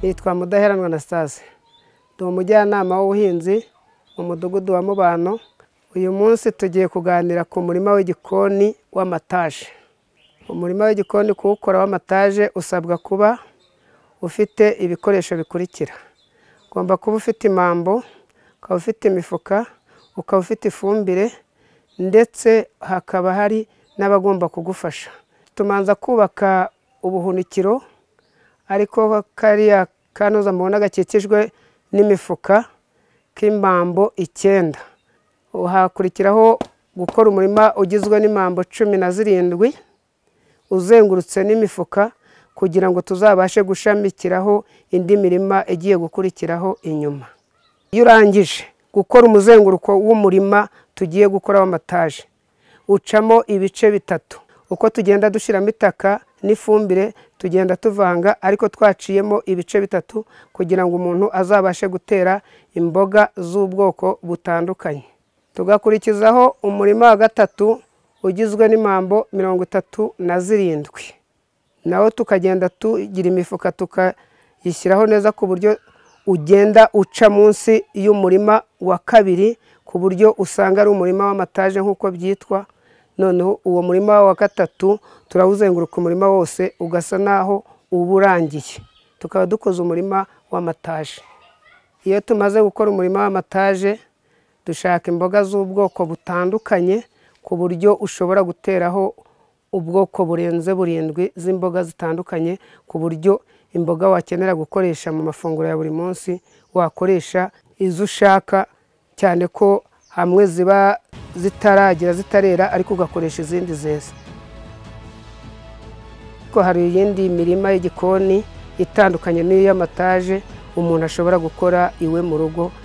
Nitwa Mudaheranwa Anastase. Ndi umujyanama w'ubuhinzi mu mudugudu wa Mubano. Uyu munsi tugiye kuganira ku murima w'igikoni w'amataje. Umurima w'igikoni kuwukora w'amataje usabwa kuba ufite ibikoresho bikurikira. Ugomba kuba ufite imambo, ukaba ufite imifuka, ukaba ufite ifumbire, ndetse hakaba hari n'abagomba kugufasha. Tumanza kubaka ubuhunikiro, ariko kariya kanoza mubona gakikijwe n'imifuka k'impambo 9. Hakurikiraho gukora umurima ugizwe n'imambo 17 uzengurutse n'imifuka, kugira ngo tuzabashe gushamikiraho indi mirima igiye gukurikiraho inyuma. Iyo urangije gukora umuzenguruko w'umurima tugiye gukora w'amataje, ucamo ibice bitatu. Uko tugenda dushiramo itaka n'ifumbire tugenda tuvanga, ariko twaciyemo ibice bitatu kugira ngo umuntu azabashe gutera imboga z'ubwoko butandukanye. Tugakurikizaho umurima wa gatatu ugizwe n'imambo 37. Nawo tukagenda tugira imifuka tukayishyiraho neza ku buryo ugenda uca munsi y'umurima wa kabiri, ku buryo usanga ari umurima w'amataje nk'uko byitwa. Noneho uwo murima wa gatatu turawuzenguruka umurima wose ugasa naho uburangiye. Tukaba dukoze umurima w'amataje. Iyo tumaze gukora umurima w'amataje, dushaka imboga z'ubwoko butandukanye ku buryo ushobora guteraho ubwoko burenze 7 z'imboga zitandukanye, ku buryo imboga wakenera gukoresha mu mafunguro ya buri munsi wakoresha izo ushaka, cyane ko hamwe ziba zitarera ariko ugakoresha izindi zeze. Ko hari iyindi mirima y'igikoni itandukanye n'iy'amataje umuntu ashobora gukora iwe mu rugo